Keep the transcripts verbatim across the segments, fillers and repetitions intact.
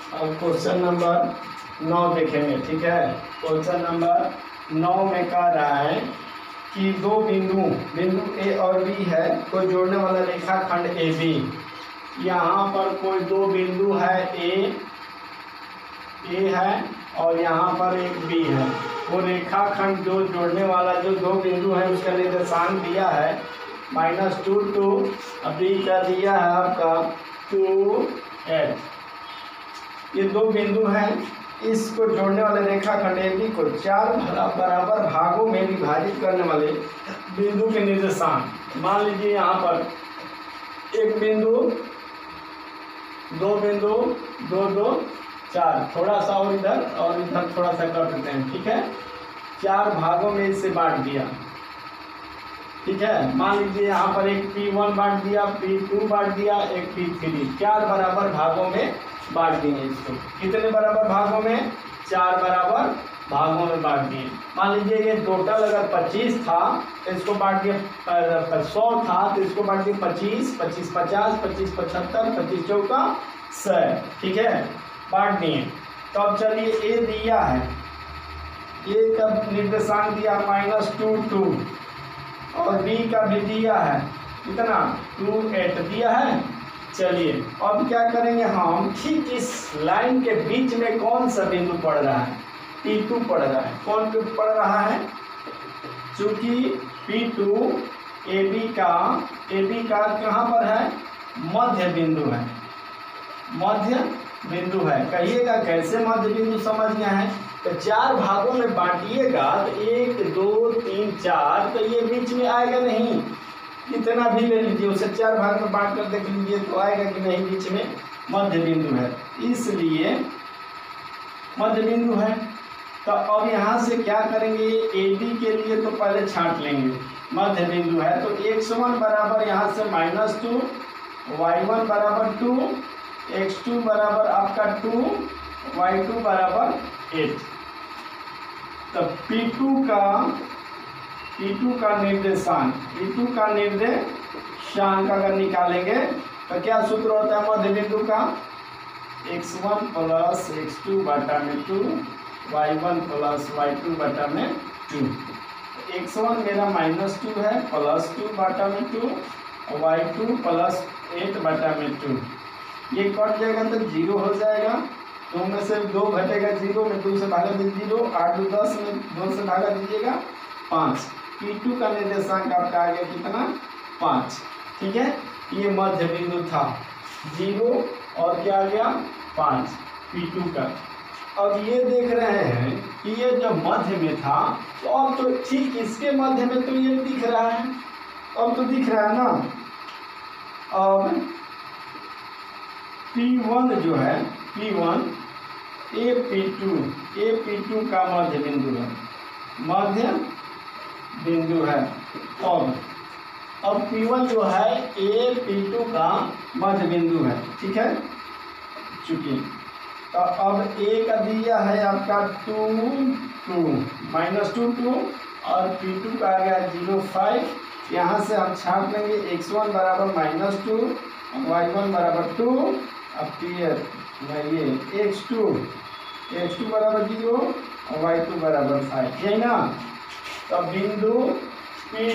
अब question number नौ देखेंगे, ठीक है। क्वेश्चन नंबर नौ में कह रहा है कि दो बिंदु बिंदु ए और बी है, कोई जोड़ने वाला रेखाखंड ए बी। यहाँ पर कोई दो बिंदु है, ए ए है और यहाँ पर एक बी है। वो रेखाखंड जो जोड़ने वाला जो दो बिंदु है उसका निर्देशांक दिया है माइनस टू टू, बी का दिया है आपका टू एट। ये दो बिंदु हैं, इसको जोड़ने वाले रेखाखंड ए बी को चार बराबर भागों में विभाजित करने वाले बिंदु के निर्देशांक। मान लीजिए यहाँ पर एक बिंदु, दो बिंदु, दो दो चार, थोड़ा सा और इधर और इधर थोड़ा सा कर देते हैं, ठीक है। चार भागों में इसे बांट दिया, ठीक है। मान लीजिए यहाँ पर एक पी वन बांट दिया, पी टू बांट दिया, एक पी थ्री, चार बराबर भागों में बांट दिए इसको। कितने बराबर भागों में? चार बराबर भागों में बांट दिए। मान लीजिए ये टोटल अगर पच्चीस था तो इसको बांट दिया, सौ था तो इसको बांट दिया पच्चीस, पच्चीस पचास, पच्चीस पचहत्तर, पच्चीस चौका सौ, ठीक है, बांट दिए। तो अब चलिए ए दिया है, ए का निर्देशांक दिया माइनस टू टू और बी का भी दिया है कितना टू एट दिया है। चलिए अब क्या करेंगे हम, ठीक इस लाइन के बीच में कौन सा बिंदु पड़ रहा है? पी टू पड़ रहा है। कौन पड़ रहा है? चूंकि पी टू ए बी का ए बी का कहाँ पर है? मध्य बिंदु है, मध्य बिंदु है। कहिएगा कैसे मध्य बिंदु समझ गए हैं? तो चार भागों में बांटिएगा तो एक दो तीन चार, तो ये बीच में आएगा नहीं। इतना भी ले लीजिए, उसे चार भाग में बांट कर देख लीजिए तो आएगा कि नहीं, बीच में मध्य बिंदु है, इसलिए मध्य बिंदु है। तो अब यहाँ से क्या करेंगे, ए बी के लिए तो पहले छांट लेंगे, मध्य बिंदु है तो एक्स वन बराबर यहाँ से माइनस टू, वाई वन बराबर टू, एक्स टू बराबर आपका टू, वाई टू बराबर एट। तो पी टू का पी टू का निर्देशांक पी टू का निर्देशांक अगर निकालेंगे तो क्या सूत्र होता है मध्य बिंदु का? X one plus X two बटा में two, Y one plus Y two बटा में टू। एक्स वन मेरा माइनस टू है, प्लस टू बटा में टू, और वाई टू प्लस एट बटा में टू। ये कट जाएगा तो जीरो हो जाएगा, दो में से दो घटेगा जीरो में, दो से भागा दीजिए जीरो, आठ दो दस में दो से भागा दीजिएगा पाँच। पी टू का निर्देशांक आपका आ गया कितना? पाँच, ठीक है। ये मध्य बिंदु था, जीरो और क्या आ गया? पाँच, पी टू का। अब ये देख रहे हैं कि ये जो मध्य में था तो अब तो ठीक इसके मध्य में तो ये दिख रहा है, अब तो दिख रहा है ना। अब पी वन जो है, P one A P two A P two का मध्य बिंदु है, मध्य बिंदु है। अब अब पी वन जो है ए पी टू का मध्य बिंदु है, ठीक है। चूंकि तो अब ए का दिया है आपका two two minus two two और पी टू का आ गया जीरो फाइव। यहाँ से हम छाप लेंगे एक्स वन बराबर माइनस टू, वाई वन बराबर टू, अब पी ये एक्स टू एक्स टू बराबर जीरो और वाई टू बराबर फाइव, यही ना। तो बिंदु पी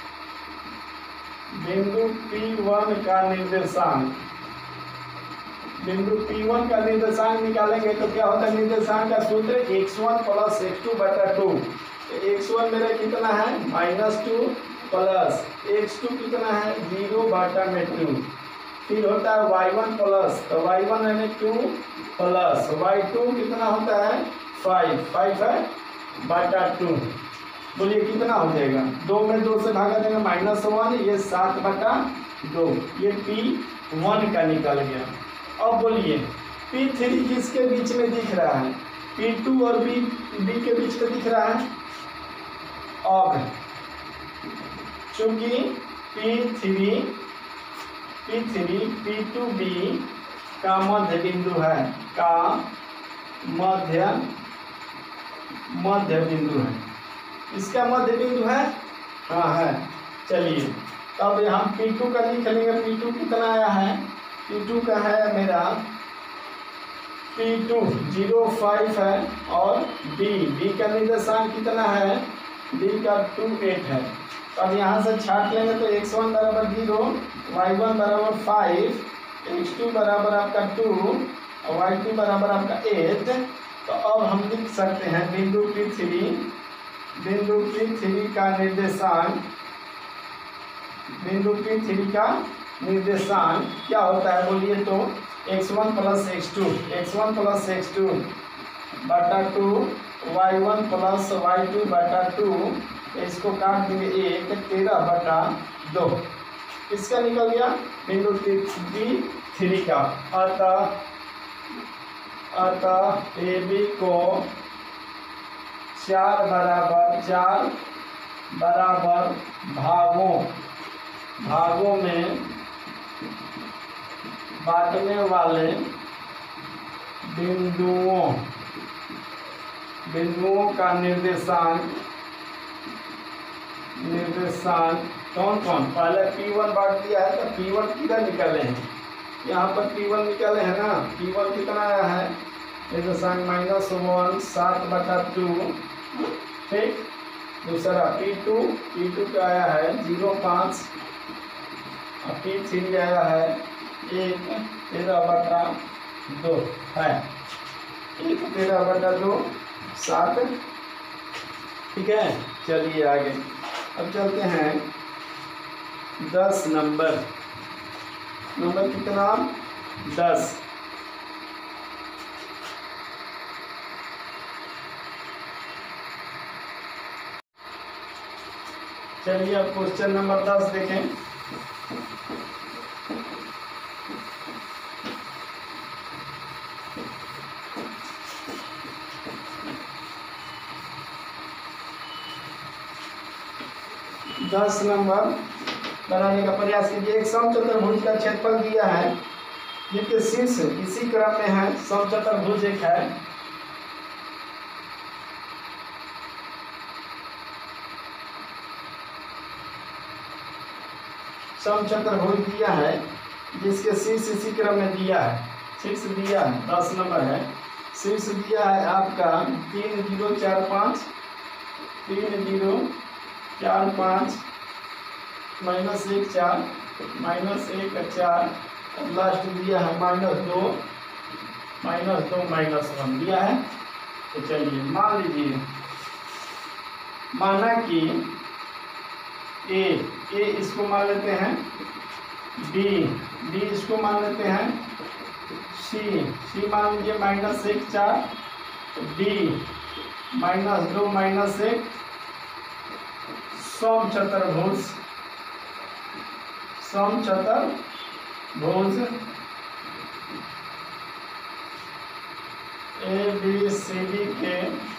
बिंदु पी वन का निर्देशांक बिंदु पी वन का निर्देशांक निकालेंगे तो क्या होता है? निर्देशांक का सूत्र X one plus X two बटा टू। एक्स वन मेरा कितना है? Minus two, plus X two कितना है? जीरो बटा में टू। फिर होता है वाई वन प्लस, तो वाई वन यानी टू प्लस वाई टू कितना होता है? फाइव, फाइव है बटा टू। बोलिए कितना हो जाएगा? दो में दो से भागा देंगे माइनस वन, ये सात बटा दो, ये पी वन का निकल गया। अब बोलिए पी थ्री किसके बीच में दिख रहा है? पी टू और बी बी के बीच में दिख रहा है। अब चूंकि P three P three P two B का मध्य बिंदु है, का मध्य मध्य बिंदु है, इसका मध्य बिंदु है, हाँ है। चलिए तब हम पी टू का लिख लेंगे। पी टू कितना आया है? पी टू का है मेरा पी टू जीरो फाइव है और डी डी का निर्देशांक कितना है, डी का टू एट है। तो अब यहाँ से छाट लेंगे तो एक्स वन बराबर जीरो, वाई वन बराबर फाइव, एक्स टू बराबर आपका टू और वाई टू बराबर आपका एट। तो अब हम लिख सकते हैं बिंदु पी थ्री, बिंदु पी थ्री का निर्देशांक, बिंदु पी थ्री का निर्देशांक क्या होता है बोलिए तो X one plus X two, X one plus X two बटा two, Y one plus Y two बटा टू, इसको काट देंगे एक, तेरह बटा दो, इसका निकल गया बिंदु पी थ्री का। अतः अतः ए बी को चार बराबर चार बराबर भागों भागों में बांटने वाले बिंदुओं बिंदुओं का निर्देशांक निर्देशांक कौन कौन, पहले पी वन बांट दिया है तो पी वन किधर निकाले हैं, यहाँ पर पी वन निकाले हैं ना, पी वन कितना आया है निर्देशांक माइनस वन सात बटा टू, ठीक। दूसरा पी टू, पी टू का आया है जीरो पाँच और पी थ्री आया है एक तेरह बटा दो है, एक तेरह बटा दो सात, ठीक है। चलिए आगे अब चलते हैं दस नंबर, नंबर कितना दस। चलिए अब क्वेश्चन नंबर दस देखें। दस नंबर बनाने का प्रयास कीजिए। एक समचतुर्भुज का क्षेत्रफल दिया है जिसके शीर्ष इसी क्रम में है, समचतुर्भुज एक है, समचतुर्भुज दिया है जिसके शीर्ष इसी क्रम में दिया है, शीर्ष दिया है दस नंबर है, शीर्ष दिया है आपका तीन जीरो चार पाँच, तीन जीरो चार पाँच माइनस एक चार, माइनस एक चार, लास्ट दिया है माइनस दो, माइनस दो माइनस वन दिया है। तो चलिए मान लीजिए, माना कि ए ए इसको मान लेते हैं, बी बी इसको मान लेते हैं, सी सी मान लीजिए माइनस एक चार, डी माइनस दो माइनस एक, समचतुर्भुज समचतुर्भुज ए बी सी डी के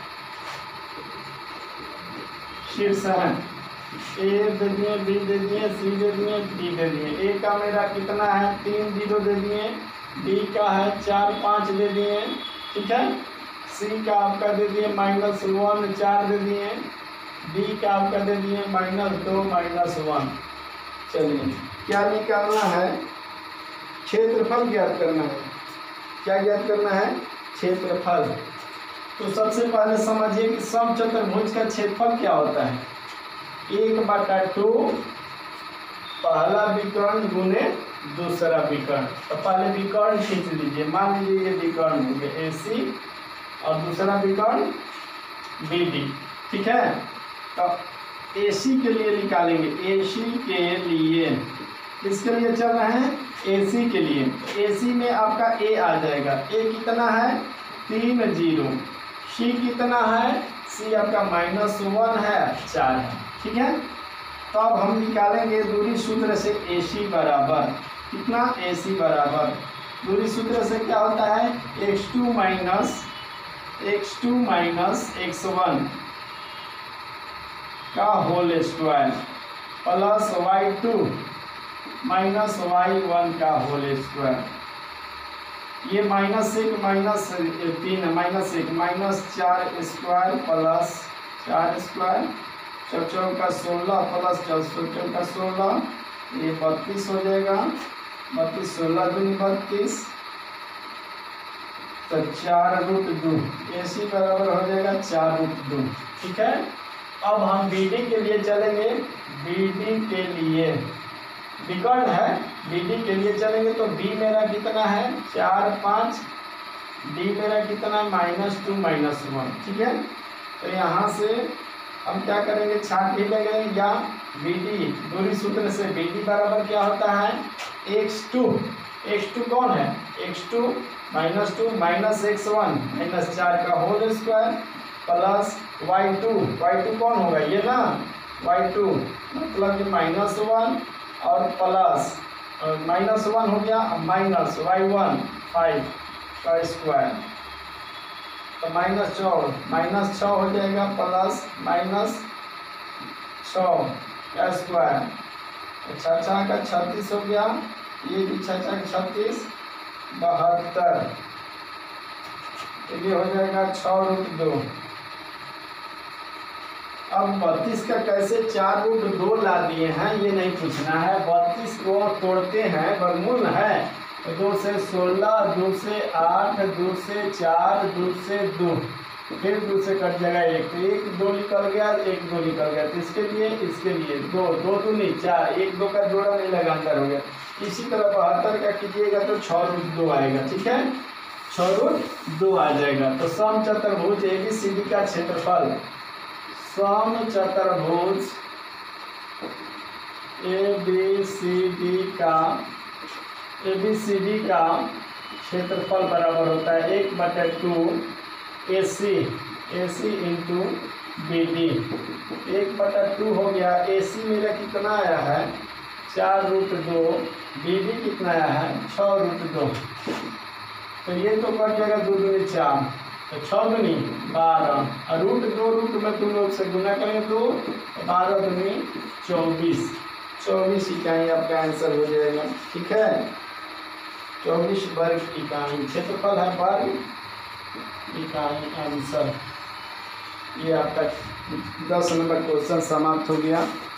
शीर्ष हैं, ए दे दिए, बी दे दिए, सी दे दिए, डी दे दिए। ए का मेरा कितना है तीन जीरो दे दिए, डी का है चार पाँच दे दिए, ठीक है। सी का आपका दे दिए माइनस वन चार दे दिए, डी का आपका दे दिए माइनस दो माइनस वन। चलिए क्या निकालना है, क्षेत्रफल ज्ञात करना है। क्या ज्ञात करना है, क्षेत्रफल। तो सबसे पहले समझिए कि समचतुर्भुज का क्षेत्रफल क्या होता है, एक बटा टू पहला विकर्ण गुने दूसरा विकर्ण। तो पहले विकर्ण खींच लीजिए, मान लीजिए ये विकर्ण हो गया ए सी और दूसरा विकर्ण बी डी, ठीक है। तो ए सी के लिए निकालेंगे, ए सी के लिए किसके लिए चल रहे हैं, ए सी के लिए। ए सी में आपका ए आ जाएगा, ए कितना है तीन जीरो, सी कितना है, सी आपका माइनस वन है चार है, ठीक है। तो अब हम निकालेंगे दूरी सूत्र से ए सी बराबर कितना, ए सी बराबर दूरी सूत्र से क्या होता है X two minus X two minus X one का whole square plus Y two minus Y one का होल स्क्वायर। ये माइनस एक माइनस तीन माइनस एक माइनस चार स्क्वायर प्लस चार स्क्वायर, चौचौ का सोलह प्लस चौचौ का सोलह, ये बत्तीस हो जाएगा, बत्तीस सोलह दूनी बत्तीस, तो चार रूट दो, ए सी बराबर हो जाएगा चार रूट दो। ठीक है, अब हम बी डी के लिए चलेंगे। बी डी के लिए विकर्ण है, बी डी के लिए चलेंगे तो बी मेरा कितना है चार पाँच, डी मेरा कितना है माइनस टू माइनस वन। ठीक है, तो यहाँ से हम क्या करेंगे, छाट भी लेंगे या बी डी दूरी सूत्र से बी डी बराबर क्या होता है एक्स टू, एक्स टू कौन है X two minus two minus X one minus चार का whole square plus Y two, Y two कौन होगा ये ना वाई टू मतलब कि माइनस वन और प्लस माइनस वन हो गया माइनस वाई वन फाइव का स्क्वायर, तो माइनस छः माइनस छः हो जाएगा प्लस माइनस छः का स्क्वायर, तो छः छः का छत्तीस हो गया, ये भी छः छः का छत्तीस बहत्तर, ये हो जाएगा छः रूट दो। अब बत्तीस का कैसे चार रूट दो ला दिए हैं ये नहीं पूछना है, बत्तीस को तोड़ते हैं वर्गमूल है, तो दो से सोलह, दो से आठ, दो से चार, दो से दो, फिर दो से कट जाएगा एक, तो एक दो निकल गया, एक दो निकल गया, तो इसके लिए इसके लिए दो, दो दो नहीं चार, एक दो का जोड़ा नहीं लगा अंदर हो गया। इसी तरह बहत्तर का कीजिएगा तो छः रूट दो आएगा। ठीक है, छः रूट दो आ जाएगा। तो सम चतुर्भुज ए बी सी डी का क्षेत्रफल, सम चतुर्भुज ए बी सी डी का ए बी सी डी का क्षेत्रफल बराबर होता है एक बटे two A C A C into B D, एक बटा टू हो गया। ए सी मेरा कितना आया है चार रूट दो, बी डी कितना आया है छः रूट दो, तो ये तो कट जाएगा दो दूनी चार, तो छः दूनी बारह और रूट दो रूट में तुम लोग से गुना करेंगे तो बारह दूनी चौबीस, चौबीस इकाई आपका आंसर हो जाएगा। ठीक है, चौबीस वर्ग इकाई क्षेत्रफल है वर्ग इकाई आंसर। ये आपका दस नंबर क्वेश्चन समाप्त हो गया।